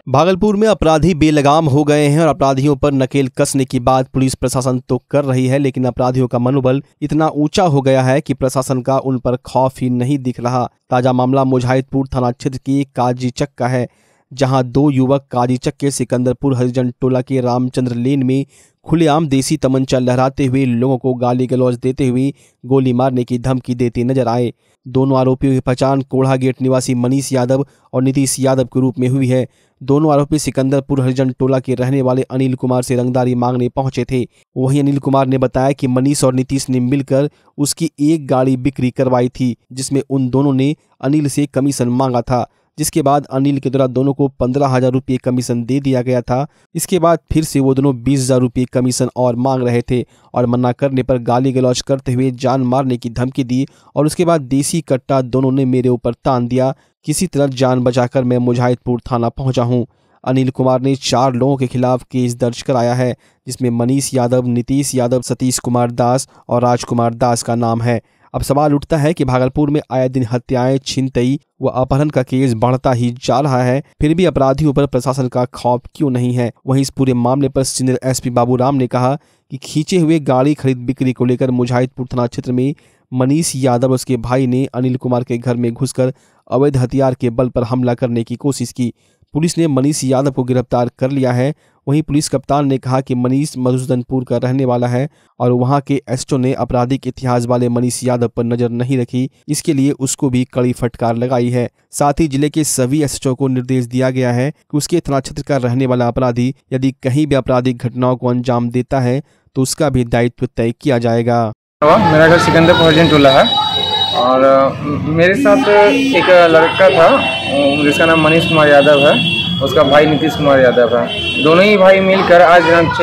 भागलपुर में अपराधी बेलगाम हो गए हैं और अपराधियों पर नकेल कसने की बात पुलिस प्रशासन तो कर रही है, लेकिन अपराधियों का मनोबल इतना ऊंचा हो गया है कि प्रशासन का उन पर खौफ ही नहीं दिख रहा। ताजा मामला मुजाहिदपुर थाना क्षेत्र की काजीचक का है, जहां दो युवक काजीचक के सिकंदरपुर हरिजन टोला के रामचंद्र लेन में खुलेआम देसी तमंचा लहराते हुए लोगों को गाली गलौज देते हुए गोली मारने की धमकी देते नजर आए। दोनों आरोपियों की पहचान कोढ़ा गेट निवासी मनीष यादव और नीतीश यादव के रूप में हुई है। दोनों आरोपी सिकंदरपुर हरिजन टोला के रहने वाले अनिल कुमार से रंगदारी मांगने पहुंचे थे। वहीं अनिल कुमार ने बताया कि मनीष और नीतीश ने मिलकर उसकी एक गाड़ी बिक्री करवाई थी, जिसमें उन दोनों ने अनिल से कमीशन मांगा था, जिसके बाद अनिल के द्वारा दोनों को 15,000 रुपये कमीशन दे दिया गया था। इसके बाद फिर से वो दोनों 20,000 रुपये कमीशन और मांग रहे थे और मना करने पर गाली गलौज करते हुए जान मारने की धमकी दी और उसके बाद देसी कट्टा दोनों ने मेरे ऊपर तान दिया। किसी तरह जान बचाकर मैं मुजाहिदपुर थाना पहुंचा हूं। अनिल कुमार ने 4 लोगों के खिलाफ केस दर्ज कराया है, जिसमें मनीष यादव, नीतीश यादव, सतीश कुमार दास और राजकुमार दास का नाम है। अब सवाल उठता है कि भागलपुर में आए दिन हत्याएं, छिनतई व अपहरण का केस बढ़ता ही जा रहा है, फिर भी अपराधियों पर प्रशासन का खौफ क्यों नहीं है। वहीं इस पूरे मामले पर सीनियर एसपी बाबूराम ने कहा कि खींचे हुए गाड़ी खरीद बिक्री को लेकर मुजाहिदपुर थाना क्षेत्र में मनीष यादव और उसके भाई ने अनिल कुमार के घर में घुसकर अवैध हथियार के बल पर हमला करने की कोशिश की। पुलिस ने मनीष यादव को गिरफ्तार कर लिया है। वहीं पुलिस कप्तान ने कहा कि मनीष मधुसूदनपुर का रहने वाला है और वहां के एसओ ने आपराधिक इतिहास वाले मनीष यादव पर नजर नहीं रखी, इसके लिए उसको भी कड़ी फटकार लगाई है। साथ ही जिले के सभी एसओ को निर्देश दिया गया है कि उसके थाना क्षेत्र का रहने वाला अपराधी यदि कहीं भी आपराधिक घटनाओं को अंजाम देता है तो उसका भी दायित्व तय किया जाएगा। मेरा घर सिकंदरपुर हरिजन टोला है और मेरे साथ एक लड़का था जिसका नाम मनीष कुमार यादव है, उसका भाई नीतीश कुमार यादव है। दोनों ही भाई मिलकर आज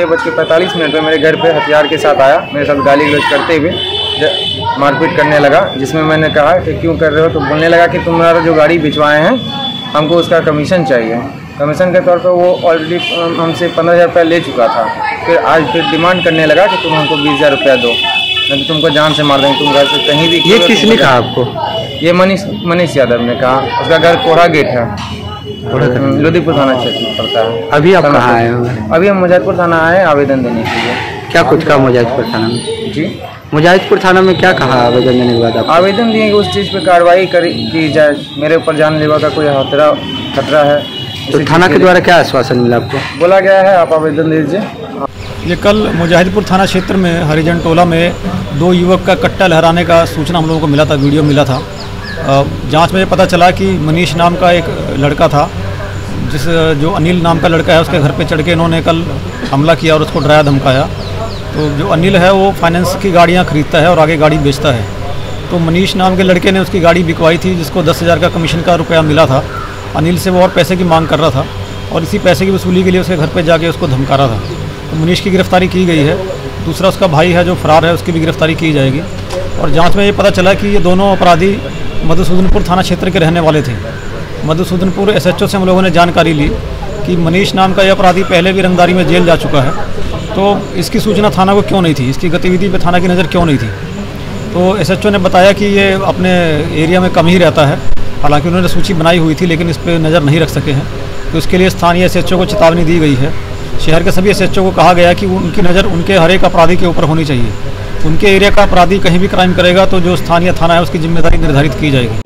6:45 पे मेरे घर पे हथियार के साथ आया, मेरे साथ गाली गलौज करते हुए मारपीट करने लगा, जिसमें मैंने कहा कि क्यों कर रहे हो, तो बोलने लगा कि तुम्हारा जो गाड़ी भिजवाए हैं हमको उसका कमीशन चाहिए। कमीशन के तौर पर वो ऑलरेडी हमसे 15,000 रुपया ले चुका था। फिर आज डिमांड करने लगा कि तुम हमको 20,000 रुपया दो, नहीं तो तुमको जान से मार देंगे, तुम घर से कहीं भी। ये किसने कहा आपको? ये मनीष यादव ने कहा। उसका घर कोढ़ा गेट है, लोधीपुर थाना क्षेत्र में पड़ता है। अभी आप कहाँ आए हो? अभी हम मुजाहिदपुर थाना आए आवेदन देने के लिए। क्या कुछ कहा मुजाहिदपुर थाना में? जी, मुजाहिदपुर थाना में क्या कहा आवेदन देने के बाद? आवेदन दिए कि उस चीज़ पे कार्रवाई की जाए, मेरे ऊपर जानलेवा का कोई खतरा है। तो थाना के द्वारा क्या आश्वासन मिला आपको? बोला गया है आप आवेदन दीजिए। ये कल मुजाहिदपुर थाना क्षेत्र में हरिजन टोला में 2 युवक का कट्टा लहराने का सूचना हम लोगों को मिला था, वीडियो मिला था। जांच में पता चला कि मनीष नाम का एक लड़का था, जो अनिल नाम का लड़का है, उसके घर पे चढ़ के इन्होंने कल हमला किया और उसको डराया धमकाया। तो जो अनिल है वो फाइनेंस की गाड़ियाँ खरीदता है और आगे गाड़ी बेचता है। तो मनीष नाम के लड़के ने उसकी गाड़ी बिकवाई थी, जिसको 10,000 का कमीशन का रुपया मिला था। अनिल से वो और पैसे की मांग कर रहा था और इसी पैसे की वसूली के लिए उसके घर पे जाके उसको धमका रहा था। तो मनीष की गिरफ्तारी की गई है। दूसरा उसका भाई है जो फरार है, उसकी भी गिरफ्तारी की जाएगी। और जांच में ये पता चला कि ये दोनों अपराधी मधुसूदनपुर थाना क्षेत्र के रहने वाले थे। मधुसूदनपुर एसएचओ से हम लोगों ने जानकारी ली कि मनीष नाम का ये अपराधी पहले भी रंगदारी में जेल जा चुका है, तो इसकी सूचना थाना को क्यों नहीं थी, इसकी गतिविधि पर थाना की नज़र क्यों नहीं थी। तो एसएचओ ने बताया कि ये अपने एरिया में कम ही रहता है, हालांकि उन्होंने सूची बनाई हुई थी लेकिन इस पर नज़र नहीं रख सके हैं। तो इसके लिए स्थानीय एसएचओ को चेतावनी दी गई है। शहर के सभी एसएचओ को कहा गया कि उनकी नज़र उनके हर एक अपराधी के ऊपर होनी चाहिए। उनके एरिया का अपराधी कहीं भी क्राइम करेगा तो जो स्थानीय थाना है उसकी जिम्मेदारी निर्धारित की जाएगी।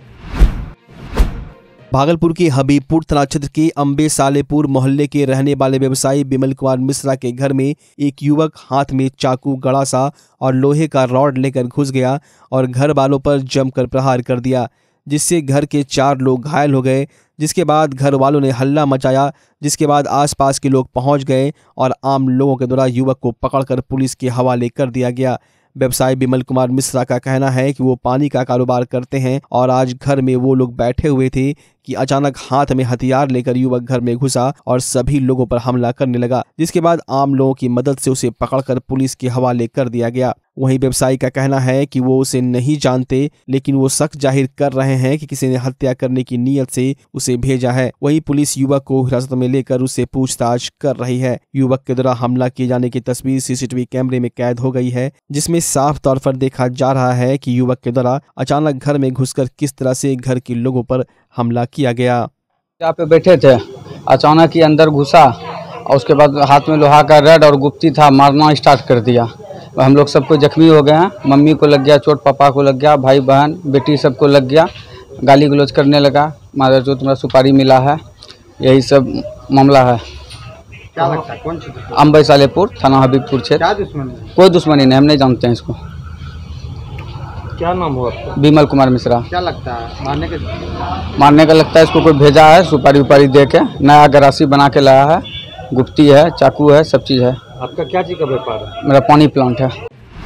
भागलपुर के हबीबपुर थाना क्षेत्र के अम्बे सालेपुर मोहल्ले के रहने वाले व्यवसायी बिमल कुमार मिश्रा के घर में एक युवक हाथ में चाकू, गड़ासा और लोहे का रॉड लेकर घुस गया और घर वालों पर जमकर प्रहार कर दिया, जिससे घर के 4 लोग घायल हो गए। जिसके बाद घर वालों ने हल्ला मचाया, जिसके बाद आसपास के लोग पहुंच गए और आम लोगों के द्वारा युवक को पकड़कर पुलिस के हवाले कर दिया गया। व्यवसायी बिमल कुमार मिश्रा का कहना है कि वो पानी का कारोबार करते हैं और आज घर में वो लोग बैठे हुए थे कि अचानक हाथ में हथियार लेकर युवक घर में घुसा और सभी लोगों पर हमला करने लगा, जिसके बाद आम लोगों की मदद से उसे पकड़कर पुलिस के हवाले कर दिया गया। वहीं व्यवसायी का कहना है कि वो उसे नहीं जानते, लेकिन वो शक जाहिर कर रहे हैं कि किसी ने हत्या करने की नीयत से उसे भेजा है। वहीं पुलिस युवक को हिरासत में लेकर उससे पूछताछ कर रही है। युवक के द्वारा हमला किए जाने की तस्वीर सीसीटीवी कैमरे में कैद हो गई है, जिसमें साफ तौर पर देखा जा रहा है कि युवक के द्वारा अचानक घर में घुसकर किस तरह से घर के लोगों पर हमला किया गया। यहाँ पे बैठे थे अचानक ही अंदर घुसा और उसके बाद हाथ में लोहा का रड और गुप्ती था, मारना स्टार्ट कर दिया। हम लोग सबको जख्मी हो गए हैं, मम्मी को लग गया चोट, पापा को लग गया, भाई बहन बेटी सबको लग गया। गाली गलौज करने लगा, मारा जो तुम्हारा सुपारी मिला है, यही सब मामला है। क्या लगता है कौन सी अम्बई सालेपुर थाना हबीबपुर क्षेत्र। क्या दुश्मनी? कोई दुश्मनी नहीं, हम नहीं जानते हैं इसको। क्या नाम हुआ आपका? विमल कुमार मिश्रा। क्या लगता है मारने का लगता है इसको कोई भेजा है, सुपारी उपारी दे के नया गरासी बना के लाया है, गुप्ती है, चाकू है, सब चीज़ है। आपका क्या चीज का व्यापार है? मेरा पानी प्लांट है।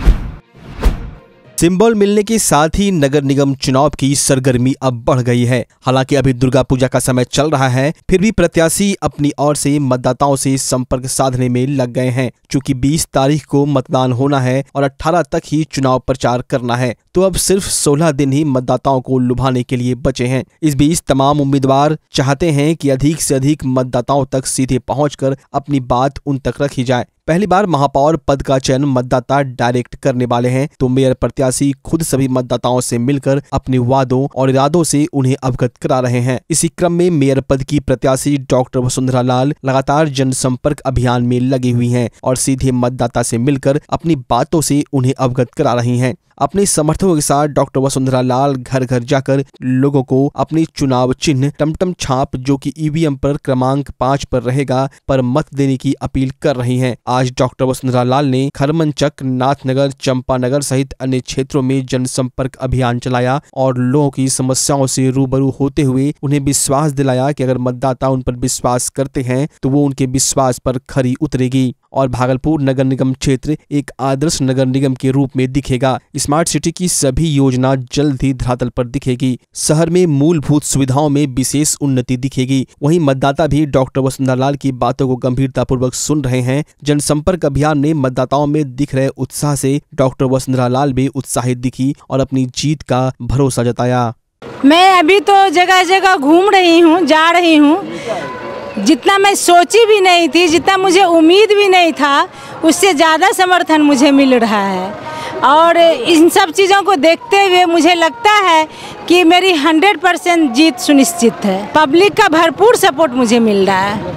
सिंबल मिलने के साथ ही नगर निगम चुनाव की सरगर्मी अब बढ़ गई है। हालांकि अभी दुर्गा पूजा का समय चल रहा है, फिर भी प्रत्याशी अपनी ओर से मतदाताओं से संपर्क साधने में लग गए हैं। चूंकि 20 तारीख को मतदान होना है और 18 तक ही चुनाव प्रचार करना है, तो अब सिर्फ 16 दिन ही मतदाताओं को लुभाने के लिए बचे हैं। इस बीच तमाम उम्मीदवार चाहते हैं कि अधिक से अधिक मतदाताओं तक सीधे पहुंचकर अपनी बात उन तक रखी जाए। पहली बार महापौर पद का चयन मतदाता डायरेक्ट करने वाले हैं, तो मेयर प्रत्याशी खुद सभी मतदाताओं से मिलकर अपने वादों और इरादों से उन्हें अवगत करा रहे हैं। इसी क्रम में मेयर पद की प्रत्याशी डॉक्टर वसुंधरा लाल लगातार जनसंपर्क अभियान में लगी हुई हैं और सीधे मतदाता से मिलकर अपनी बातों से उन्हें अवगत करा रही हैं। अपने समर्थकों के साथ डॉक्टर वसुंधरा लाल घर घर जाकर लोगों को अपनी चुनाव चिन्ह टमटम छाप, जो कि ईवीएम पर क्रमांक 5 पर रहेगा, पर मत देने की अपील कर रही हैं। आज डॉक्टर वसुंधरा लाल ने खरमनचक, नाथनगर, चंपानगर सहित अन्य क्षेत्रों में जनसंपर्क अभियान चलाया और लोगों की समस्याओं से रूबरू होते हुए उन्हें विश्वास दिलाया कि अगर मतदाता उन पर विश्वास करते हैं तो वो उनके विश्वास पर खरी उतरेगी और भागलपुर नगर निगम क्षेत्र एक आदर्श नगर निगम के रूप में दिखेगा। स्मार्ट सिटी की सभी योजना जल्द ही धरातल पर दिखेगी। शहर में मूलभूत सुविधाओं में विशेष उन्नति दिखेगी। वहीं मतदाता भी डॉक्टर वसुंधरा लाल की बातों को गंभीरतापूर्वक सुन रहे हैं। जनसंपर्क अभियान में मतदाताओं में दिख रहे उत्साह से डॉक्टर वसुंधरा लाल भी उत्साहित दिखी और अपनी जीत का भरोसा जताया। मैं अभी तो जगह जगह घूम रही हूँ, जा रही हूँ। जितना मैं सोची भी नहीं थी, जितना मुझे उम्मीद भी नहीं था, उससे ज़्यादा समर्थन मुझे मिल रहा है। और इन सब चीज़ों को देखते हुए मुझे लगता है कि मेरी 100% जीत सुनिश्चित है। पब्लिक का भरपूर सपोर्ट मुझे मिल रहा है।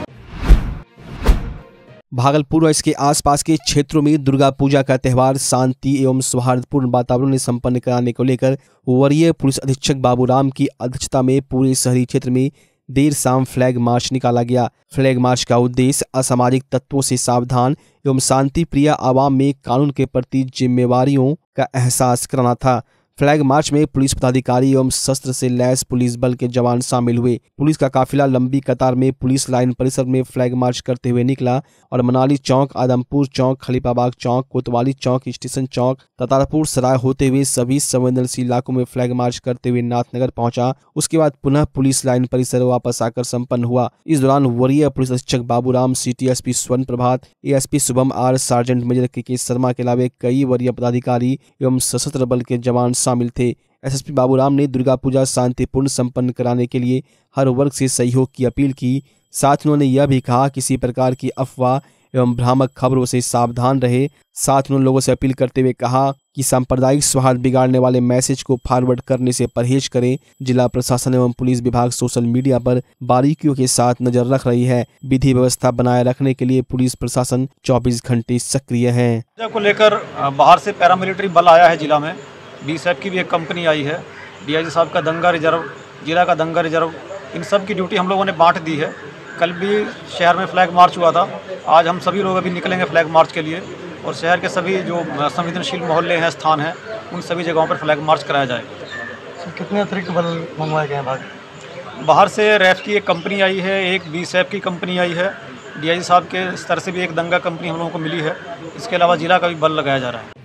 भागलपुर और इसके आसपास के क्षेत्रों में दुर्गा पूजा का त्यौहार शांति एवं सौहार्दपूर्ण वातावरण में संपन्न कराने को लेकर वरीय पुलिस अधीक्षक बाबूराम की अध्यक्षता में पूरे शहरी क्षेत्र में देर शाम फ्लैग मार्च निकाला गया। फ्लैग मार्च का उद्देश्य असामाजिक तत्वों से सावधान एवं शांति प्रिय आवाम में कानून के प्रति जिम्मेवारियों का एहसास कराना था। फ्लैग मार्च में पुलिस पदाधिकारी एवं शस्त्र से लैस पुलिस बल के जवान शामिल हुए। पुलिस का काफिला लंबी कतार में पुलिस लाइन परिसर में फ्लैग मार्च करते हुए निकला और मनाली चौक, आदमपुर चौक, खलीफाबाग चौक, कोतवाली चौक, स्टेशन चौक, तातारपुर सराय होते हुए सभी संवेदनशील इलाकों में फ्लैग मार्च करते हुए नाथनगर पहुंचा। उसके बाद पुनः पुलिस लाइन परिसर वापस आकर संपन्न हुआ। इस दौरान वरीय पुलिस अधीक्षक Baburam, city SP Swarn Prabhat, ASP Shubham R, sergeant major K Sharma के अलावा कई वरीय पदाधिकारी एवं सशस्त्र बल के जवान शामिल थे। एसएसपी बाबूराम ने दुर्गा पूजा शांतिपूर्ण संपन्न कराने के लिए हर वर्ग से सहयोग की अपील की। साथ उन्होंने यह भी कहा किसी प्रकार की अफवाह एवं भ्रामक खबरों से सावधान रहे। साथ उन्होंने लोगों से अपील करते हुए कहा कि सांप्रदायिक सौहार्द बिगाड़ने वाले मैसेज को फॉरवर्ड करने से परहेज करें। जिला प्रशासन एवं पुलिस विभाग सोशल मीडिया पर बारीकियों के साथ नजर रख रही है। विधि व्यवस्था बनाए रखने के लिए पुलिस प्रशासन 24 घंटे सक्रिय है। को लेकर बाहर से पैरामिलिट्री बल आया है जिला में। बीएसएफ की भी एक कंपनी आई है। डीआईजी साहब का दंगा रिजर्व, जिला का दंगा रिजर्व, इन सब की ड्यूटी हम लोगों ने बांट दी है। कल भी शहर में फ्लैग मार्च हुआ था। आज हम सभी लोग अभी निकलेंगे फ्लैग मार्च के लिए और शहर के सभी जो संवेदनशील मोहल्ले हैं, स्थान हैं, उन सभी जगहों पर फ्लैग मार्च कराया जाएगा। कितने अतिरिक्त बल मंगवाए गए हैं? बाहर से रैफ की एक कंपनी आई है, एक बीएसएफ की कंपनी आई है। डीआईजी साहब के स्तर से भी एक दंगा कंपनी हम लोगों को मिली है। इसके अलावा जिला का भी बल लगाया जा रहा है।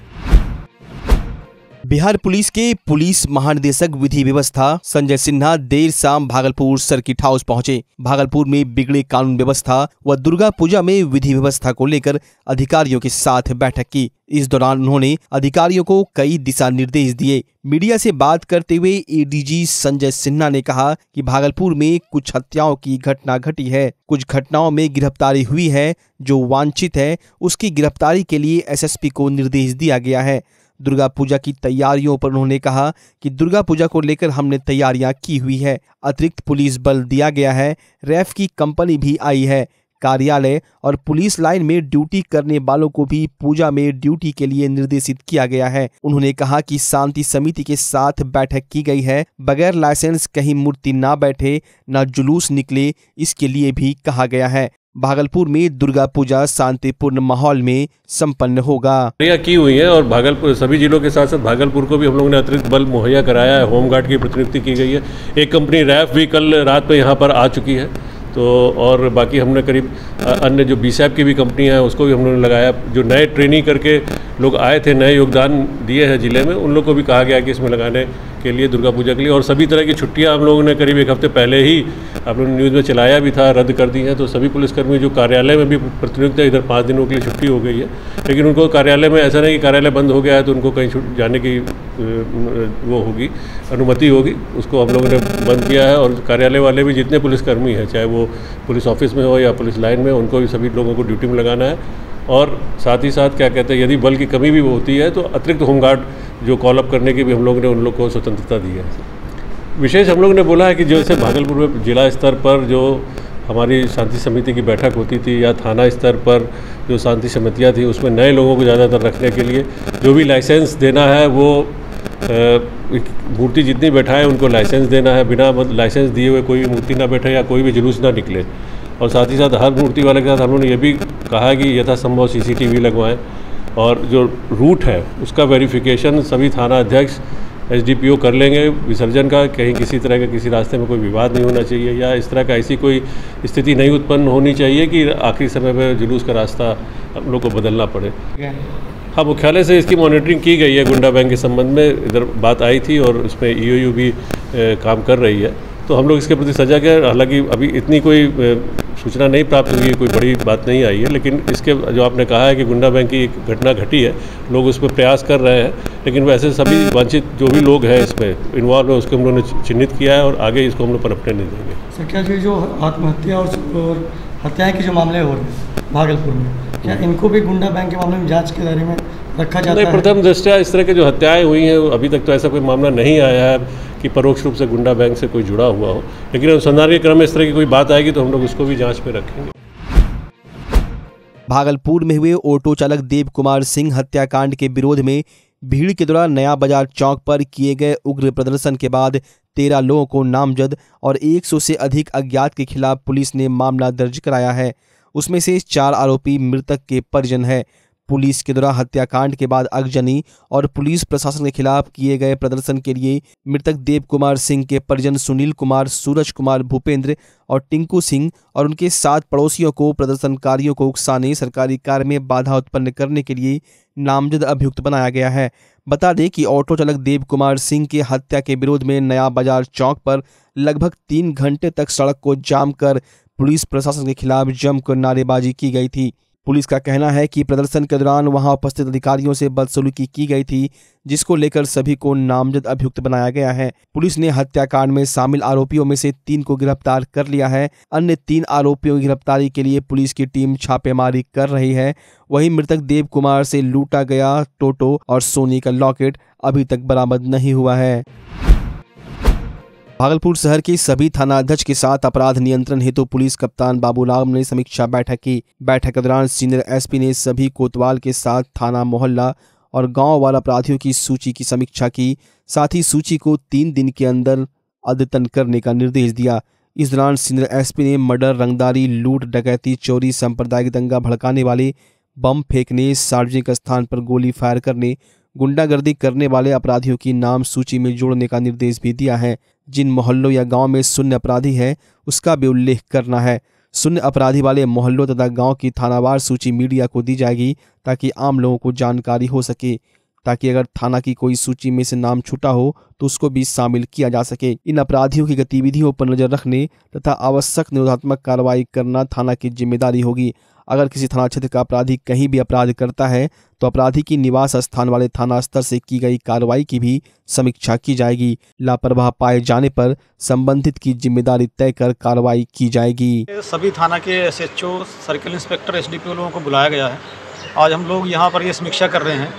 बिहार पुलिस के पुलिस महानिदेशक विधि व्यवस्था संजय सिन्हा देर शाम भागलपुर सर्किट हाउस पहुंचे। भागलपुर में बिगड़े कानून व्यवस्था व दुर्गा पूजा में विधि व्यवस्था को लेकर अधिकारियों के साथ बैठक की। इस दौरान उन्होंने अधिकारियों को कई दिशा निर्देश दिए। मीडिया से बात करते हुए एडीजी संजय सिन्हा ने कहा कि भागलपुर में कुछ हत्याओं की घटना घटी है, कुछ घटनाओं में गिरफ्तारी हुई है। जो वांछित है उसकी गिरफ्तारी के लिए एसएसपी को निर्देश दिया गया है। दुर्गा पूजा की तैयारियों पर उन्होंने कहा कि दुर्गा पूजा को लेकर हमने तैयारियां की हुई है, अतिरिक्त पुलिस बल दिया गया है, रैफ की कंपनी भी आई है, कार्यालय और पुलिस लाइन में ड्यूटी करने वालों को भी पूजा में ड्यूटी के लिए निर्देशित किया गया है। उन्होंने कहा कि शांति समिति के साथ बैठक की गई है, बगैर लाइसेंस कहीं मूर्ति ना बैठे, ना जुलूस निकले, इसके लिए भी कहा गया है। भागलपुर में दुर्गा पूजा शांतिपूर्ण माहौल में संपन्न होगा। की हुई है और भागलपुर सभी जिलों के साथ साथ भागलपुर को भी हम लोगों ने अतिरिक्त बल मुहैया कराया है। होमगार्ड की प्रतिनियुक्ति की गई है। एक कंपनी रैफ भी कल रात में यहाँ पर आ चुकी है। तो और बाकी हमने करीब अन्य जो बीसैप की भी कंपनी है उसको भी हम लोगों ने लगाया। जो नए ट्रेनिंग करके लोग आए थे, नए योगदान दिए हैं जिले में, उन लोग को भी कहा गया कि इसमें लगाने के लिए दुर्गा पूजा के लिए। और सभी तरह की छुट्टियां हम लोगों ने करीब एक हफ्ते पहले ही आप लोगों ने न्यूज़ में चलाया भी था, रद्द कर दी हैं। तो सभी पुलिसकर्मी जो कार्यालय में भी प्रतिनियुक्त है, इधर 5 दिनों के लिए छुट्टी हो गई है। लेकिन उनको कार्यालय में ऐसा नहीं कि कार्यालय बंद हो गया है तो उनको कहीं जाने की वो होगी, अनुमति होगी, उसको हम लोगों ने बंद किया है। और कार्यालय वाले भी जितने पुलिसकर्मी हैं, चाहे वो पुलिस ऑफिस में हो या पुलिस लाइन में, उनको भी सभी लोगों को ड्यूटी में लगाना है। और साथ ही साथ क्या कहते हैं, यदि बल की कमी भी होती है तो अतिरिक्त होमगार्ड जो कॉल अप करने की भी हम लोगों ने उन लोग को स्वतंत्रता दी है। विशेष हम लोगों ने बोला है कि जैसे भागलपुर में जिला स्तर पर जो हमारी शांति समिति की बैठक होती थी या थाना स्तर पर जो शांति समितियाँ थी, उसमें नए लोगों को ज़्यादातर रखने के लिए जो भी लाइसेंस देना है वो मूर्ति जितनी बैठाएं उनको लाइसेंस देना है। बिना लाइसेंस दिए हुए कोई मूर्ति ना बैठे या कोई भी जुलूस ना निकले। और साथ ही साथ हर मूर्ति वाले के साथ हम लोगों ने ये भी कहा कि यथासंभव CCTV लगवाएं। और जो रूट है उसका वेरिफिकेशन सभी थाना अध्यक्ष SDPO कर लेंगे विसर्जन का। कहीं किसी तरह का किसी रास्ते में कोई विवाद नहीं होना चाहिए या इस तरह का ऐसी कोई स्थिति नहीं उत्पन्न होनी चाहिए कि आखिरी समय में जुलूस का रास्ता हम लोग को बदलना पड़े। हाँ, मुख्यालय से इसकी मॉनिटरिंग की गई है। गुंडा बैंक के संबंध में इधर बात आई थी और उसमें EOU भी काम कर रही है। तो हम लोग इसके प्रति सजग है। हालांकि अभी इतनी कोई सूचना नहीं प्राप्त हुई है, कोई बड़ी बात नहीं आई है। लेकिन इसके जो आपने कहा है कि गुंडा बैंक की एक घटना घटी है, लोग उस पर प्रयास कर रहे हैं। लेकिन वैसे सभी वांछित जो भी लोग हैं इसमें इन्वॉल्व है उसको हम लोगों ने चिन्हित किया है और आगे इसको हम लोग पनपने नहीं देंगे। सर, क्या जो आत्महत्या और हत्याएं के जो मामले हो रहे हैं भागलपुर में, क्या इनको भी गुंडा बैंक के मामले में जांच के दायरे में रखा जाता है? प्रथम दृष्टया इस तरह के जो हत्याएं हुई हैं अभी तक तो ऐसा कोई मामला नहीं आया है कि परोक्ष रूप से गुंडा बैंक से कोई जुड़ा हुआ हो। लेकिन अनुसंधान के क्रम में इस तरह की कोई बात आएगी तो हम लोग उसको भी जांच में रखेंगे। भागलपुर में हुए ऑटो चालक देव कुमार सिंह हत्याकांड के विरोध में भीड़ के दौरान नया बाजार चौक पर किए गए उग्र प्रदर्शन के बाद 13 लोगों को नामजद और 100 से अधिक अज्ञात के खिलाफ पुलिस ने मामला दर्ज कराया है। उसमें से 4 आरोपी मृतक के परिजन है। पुलिस के द्वारा हत्याकांड के बाद आगजनी और पुलिस प्रशासन के खिलाफ किए गए प्रदर्शन के लिए मृतक देव कुमार सिंह के परिजन सुनील कुमार, सूरज कुमार, भूपेंद्र और टिंकू सिंह और उनके 7 पड़ोसियों को प्रदर्शनकारियों को उकसाने, सरकारी कार्य में बाधा उत्पन्न करने के लिए नामजद अभियुक्त बनाया गया है। बता दें कि ऑटो चालक देव कुमार सिंह की हत्या के विरोध में नया बाजार चौक पर लगभग 3 घंटे तक सड़क को जाम कर पुलिस प्रशासन के खिलाफ जमकर नारेबाजी की गई थी। पुलिस का कहना है कि प्रदर्शन के दौरान वहां उपस्थित अधिकारियों से बदसलूकी की गई थी, जिसको लेकर सभी को नामजद अभियुक्त बनाया गया है। पुलिस ने हत्याकांड में शामिल आरोपियों में से 3 को गिरफ्तार कर लिया है। अन्य 3 आरोपियों की गिरफ्तारी के लिए पुलिस की टीम छापेमारी कर रही है। वहीं मृतक देव कुमार से लूटा गया टोटो और सोने का लॉकेट अभी तक बरामद नहीं हुआ है। भागलपुर शहर के सभी थानाध्यक्ष के साथ अपराध नियंत्रण हेतु पुलिस कप्तान बाबूराम ने समीक्षा बैठक की। बैठक के दौरान सीनियर SP ने सभी कोतवाल के साथ थाना, मोहल्ला और गांव वाला अपराधियों की सूची की समीक्षा की। साथ ही सूची को 3 दिन के अंदर अद्यतन करने का निर्देश दिया। इस दौरान सीनियर SP ने मर्डर, रंगदारी, लूट, डकैती, चोरी, सांप्रदायिक दंगा भड़काने वाले, बम फेंकने, सार्वजनिक स्थान पर गोली फायर करने, गुंडागर्दी करने वाले अपराधियों की नाम सूची में जोड़ने का निर्देश भी दिया है। जिन मोहल्लों या गांव में शून्य अपराधी है उसका भी उल्लेख करना है। शून्य अपराधी वाले मोहल्लों तथा गांव की थानावार सूची मीडिया को दी जाएगी ताकि आम लोगों को जानकारी हो सके, ताकि अगर थाना की कोई सूची में से नाम छूटा हो तो उसको भी शामिल किया जा सके। इन अपराधियों की गतिविधियों पर नजर रखने तथा आवश्यक निरोधात्मक कार्रवाई करना थाना की जिम्मेदारी होगी। अगर किसी थाना क्षेत्र का अपराधी कहीं भी अपराध करता है तो अपराधी की निवास स्थान वाले थाना स्तर से की गई कार्रवाई की भी समीक्षा की जाएगी। लापरवाह पाए जाने पर संबंधित की जिम्मेदारी तय कर कार्रवाई की जाएगी। सभी थाना के SHO, सर्किल इंस्पेक्टर, SDPO लोगों को बुलाया गया है। आज हम लोग यहाँ पर ये समीक्षा कर रहे हैं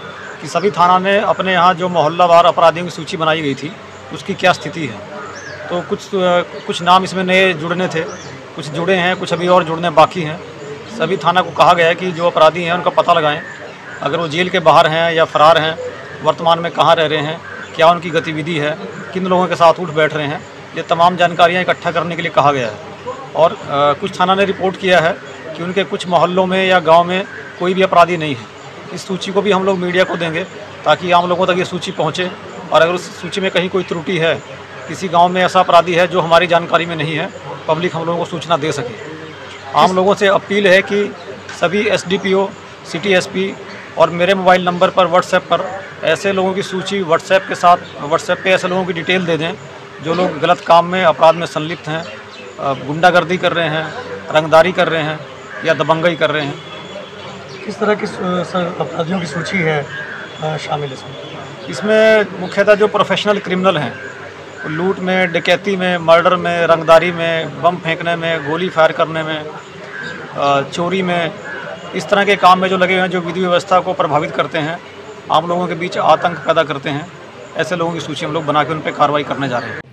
कि सभी थाना में अपने यहाँ जो मोहल्लावार अपराधियों की सूची बनाई गई थी उसकी क्या स्थिति है। तो कुछ नाम इसमें नए जुड़ने थे, कुछ जुड़े हैं, कुछ अभी और जुड़ने बाकी हैं। सभी थाना को कहा गया है कि जो अपराधी हैं उनका पता लगाएं, अगर वो जेल के बाहर हैं या फरार हैं, वर्तमान में कहाँ रह रहे हैं, क्या उनकी गतिविधि है, किन लोगों के साथ उठ बैठ रहे हैं, ये तमाम जानकारियाँ इकट्ठा करने के लिए कहा गया है। और कुछ थाना ने रिपोर्ट किया है कि उनके कुछ मोहल्लों में या गाँव में कोई भी अपराधी नहीं है। इस सूची को भी हम लोग मीडिया को देंगे ताकि आम लोगों तक ये सूची पहुँचे, और अगर उस सूची में कहीं कोई त्रुटि है, किसी गांव में ऐसा अपराधी है जो हमारी जानकारी में नहीं है, पब्लिक हम लोगों को सूचना दे सके। आम लोगों से अपील है कि सभी SDPO, सिटी SP और मेरे मोबाइल नंबर पर व्हाट्सएप पर ऐसे लोगों की सूची व्हाट्सएप पे ऐसे लोगों की डिटेल दे दें जो लोग गलत काम में, अपराध में संलिप्त हैं, गुंडागर्दी कर रहे हैं, रंगदारी कर रहे हैं या दबंगई कर रहे हैं। किस तरह की अपराधियों की सूची है शामिल इसमें मुख्यतः जो प्रोफेशनल क्रिमिनल हैं, लूट में, डकैती में, मर्डर में, रंगदारी में, बम फेंकने में, गोली फायर करने में, चोरी में, इस तरह के काम में जो लगे हुए हैं, जो विधि व्यवस्था को प्रभावित करते हैं, आम लोगों के बीच आतंक पैदा करते हैं, ऐसे लोगों की सूची हम लोग बना के उन पर कार्रवाई करने जा रहे हैं।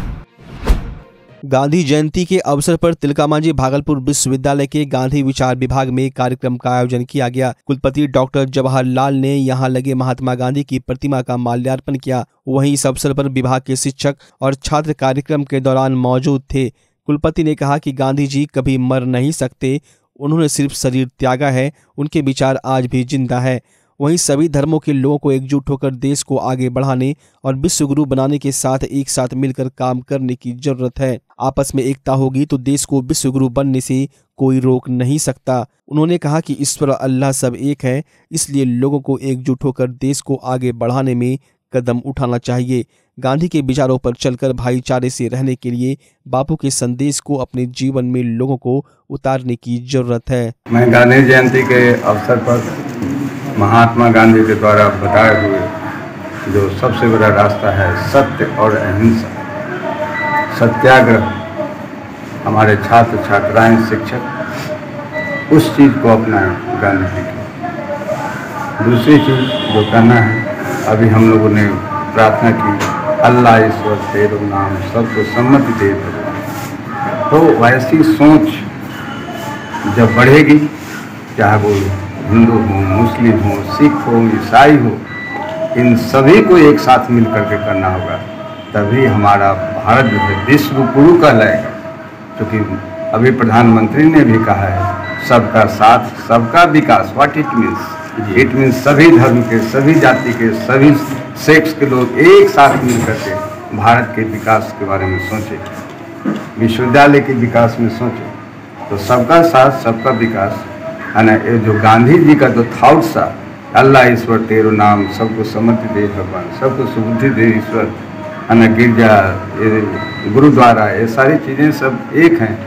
गांधी जयंती के अवसर पर तिलकामांझी भागलपुर विश्वविद्यालय के गांधी विचार विभाग में कार्यक्रम का आयोजन किया गया। कुलपति डॉक्टर जवाहरलाल ने यहां लगे महात्मा गांधी की प्रतिमा का माल्यार्पण किया। वहीं इस अवसर पर विभाग के शिक्षक और छात्र कार्यक्रम के दौरान मौजूद थे। कुलपति ने कहा कि गांधी जी कभी मर नहीं सकते, उन्होंने सिर्फ शरीर त्यागा है, उनके विचार आज भी जिंदा है। वहीं सभी धर्मों के लोगों को एकजुट होकर देश को आगे बढ़ाने और विश्व गुरु बनाने के साथ एक साथ मिलकर काम करने की जरूरत है। आपस में एकता होगी तो देश को विश्व गुरु बनने से कोई रोक नहीं सकता। उन्होंने कहा कि ईश्वर अल्लाह सब एक है, इसलिए लोगों को एकजुट होकर देश को आगे बढ़ाने में कदम उठाना चाहिए। गांधी के विचारों पर चलकर भाईचारे से रहने के लिए बापू के संदेश को अपने जीवन में लोगों को उतारने की जरूरत है। मैं गांधी जयंती के अवसर पर महात्मा गांधी के द्वारा बताए हुए जो सबसे बड़ा रास्ता है सत्य और अहिंसा, सत्याग्रह, हमारे छात्र छात्राएं, शिक्षक उस चीज़ को अपनाएं गांधी जी की। दूसरी चीज़ जो करना है, अभी हम लोगों ने प्रार्थना की, अल्लाह ईश्वर तेरो नाम सबको सम्मति दे भगवान। तो वैसी सोच जब बढ़ेगी, चाहे वो हिंदू हो, मुस्लिम हो, सिख हो, ईसाई हो, इन सभी को एक साथ मिल करके करना होगा, तभी हमारा भारत जो है विश्व गुरु कहलाएगा। क्योंकि अभी प्रधानमंत्री ने भी कहा है सबका साथ सबका विकास। व्हाट इट मीन्स सभी धर्म के, सभी जाति के, सभी सेक्स के लोग एक साथ मिल करके भारत के विकास के बारे में सोचे, विश्वविद्यालय के विकास में सोचे। तो सबका साथ सबका विकास है ना। ये जो गांधी जी का जो थॉट्स था, अल्लाह ईश्वर तेरो नाम सबको सम्मति दे भगवान, सबको सुबुद्धि दे ईश्वर, है ना, गिरजा, गुरुद्वारा, ये सारी चीज़ें सब एक हैं।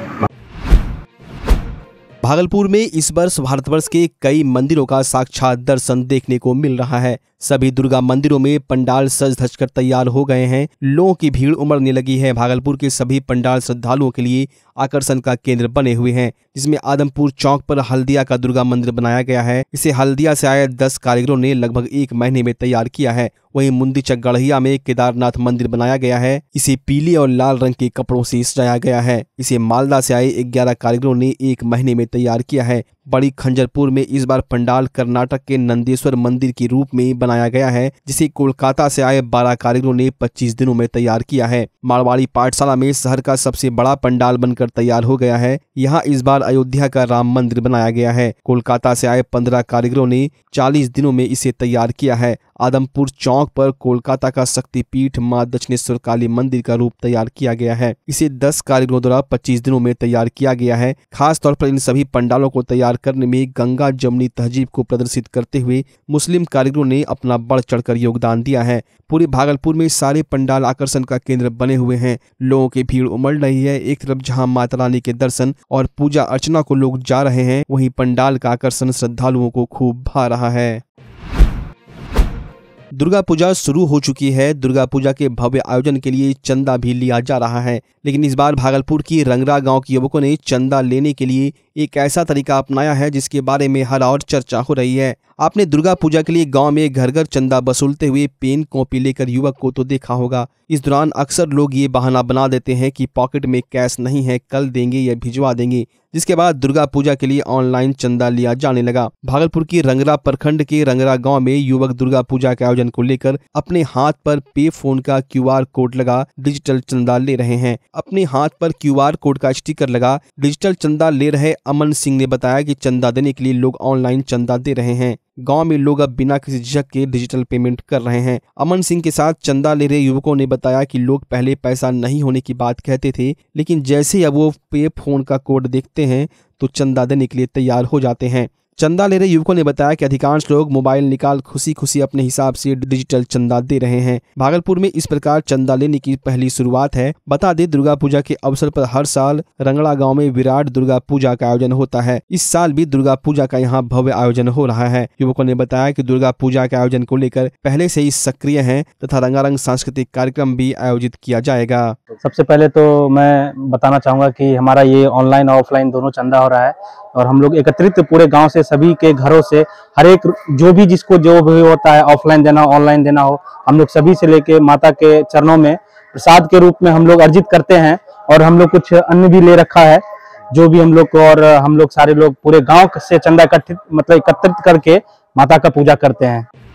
भागलपुर में इस वर्ष भारतवर्ष के कई मंदिरों का साक्षात दर्शन देखने को मिल रहा है। सभी दुर्गा मंदिरों में पंडाल सज धज कर तैयार हो गए हैं। लोगों की भीड़ उमड़ने लगी है। भागलपुर के सभी पंडाल श्रद्धालुओं के लिए आकर्षण का केंद्र बने हुए हैं, जिसमें आदमपुर चौक पर हल्दिया का दुर्गा मंदिर बनाया गया है। इसे हल्दिया से आए 10 कारीगरों ने लगभग 1 महीने में तैयार किया है। वहीं मुंदीचक गढ़िया में केदारनाथ मंदिर बनाया गया है। इसे पीले और लाल रंग के कपड़ों से सजाया गया है। इसे मालदा से आए 11 कारीगरों ने 1 महीने में तैयार किया है। बड़ी खंजरपुर में इस बार पंडाल कर्नाटक के नंदेश्वर मंदिर के रूप में बनाया गया है, जिसे कोलकाता से आए 12 कारीगरों ने 25 दिनों में तैयार किया है। मारवाड़ी पाठशाला में शहर का सबसे बड़ा पंडाल बनकर तैयार हो गया है। यहाँ इस बार अयोध्या का राम मंदिर बनाया गया है। कोलकाता से आए 15 कारीगरों ने 40 दिनों में इसे तैयार किया है। आदमपुर चौक पर कोलकाता का शक्तिपीठ मां दक्षिणेश्वर काली मंदिर का रूप तैयार किया गया है। इसे 10 कारीगरों द्वारा 25 दिनों में तैयार किया गया है। खास तौर पर इन सभी पंडालों को तैयार करने में गंगा जमुनी तहजीब को प्रदर्शित करते हुए मुस्लिम कारीगरों ने अपना बढ़ चढ़कर योगदान दिया है। पूरे भागलपुर में सारे पंडाल आकर्षण का केंद्र बने हुए हैं। लोगों की भीड़ उमड़ रही है। एक तरफ जहां माता रानी के दर्शन और पूजा अर्चना को लोग जा रहे हैं, वहीं पंडाल का आकर्षण श्रद्धालुओं को खूब भा रहा है। दुर्गा पूजा शुरू हो चुकी है। दुर्गा पूजा के भव्य आयोजन के लिए चंदा भी लिया जा रहा है, लेकिन इस बार भागलपुर की रंगरा गांव के युवकों ने चंदा लेने के लिए एक ऐसा तरीका अपनाया है जिसके बारे में हर और चर्चा हो रही है। आपने दुर्गा पूजा के लिए गांव में घर घर चंदा वसूलते हुए पेन कॉपी लेकर युवक को तो देखा होगा। इस दौरान अक्सर लोग ये बहाना बना देते हैं कि पॉकेट में कैश नहीं है, कल देंगे या भिजवा देंगे, जिसके बाद दुर्गा पूजा के लिए ऑनलाइन चंदा लिया जाने लगा। भागलपुर की रंगरा प्रखंड के रंगरा गांव में युवक दुर्गा पूजा के आयोजन को लेकर अपने हाथ पर पे फोन का QR कोड लगा डिजिटल चंदा ले रहे हैं। अपने हाथ पर QR कोड का स्टिकर लगा डिजिटल चंदा ले रहे अमन सिंह ने बताया कि चंदा देने के लिए लोग ऑनलाइन चंदा दे रहे हैं। गांव में लोग अब बिना किसी झिझक के डिजिटल पेमेंट कर रहे हैं। अमन सिंह के साथ चंदा ले रहे युवकों ने बताया कि लोग पहले पैसा नहीं होने की बात कहते थे, लेकिन जैसे ही अब वो पे फोन का कोड देखते हैं तो चंदा देने के लिए तैयार हो जाते हैं। चंदा ले रहे युवकों ने बताया कि अधिकांश लोग मोबाइल निकाल खुशी खुशी अपने हिसाब से डिजिटल चंदा दे रहे हैं। भागलपुर में इस प्रकार चंदा लेने की पहली शुरुआत है। बता दें, दुर्गा पूजा के अवसर पर हर साल रंगड़ा गांव में विराट दुर्गा पूजा का आयोजन होता है। इस साल भी दुर्गा पूजा का यहां भव्य आयोजन हो रहा है। युवकों ने बताया कि दुर्गा पूजा के आयोजन को लेकर पहले से ही सक्रिय हैं तथा रंगारंग सांस्कृतिक कार्यक्रम भी आयोजित किया जाएगा। सबसे पहले तो मैं बताना चाहूँगा कि हमारा ये ऑनलाइन और ऑफलाइन दोनों चंदा हो रहा है और हम लोग एकत्रित पूरे गांव से सभी के घरों से हर एक जो भी जिसको जो भी होता है ऑफलाइन देना हो ऑनलाइन देना हो, हम लोग सभी से लेके माता के चरणों में प्रसाद के रूप में हम लोग अर्जित करते हैं। और हम लोग कुछ अन्न भी ले रखा है जो भी हम लोग को, और हम लोग सारे लोग पूरे गाँव से चंदा एकत्रित करके माता का पूजा करते हैं।